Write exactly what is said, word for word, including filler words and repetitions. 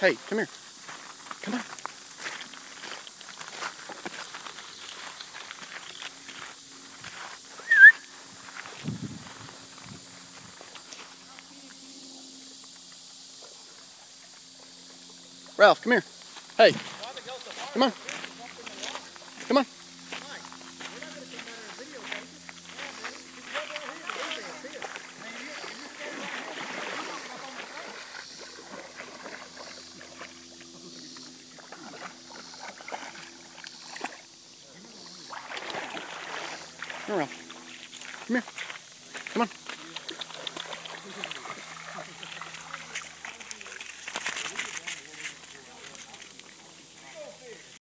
Hey, come here. Come on. Ralph, come here. Hey. Come on. Come on. Come here, Ralph. Come here. Come on.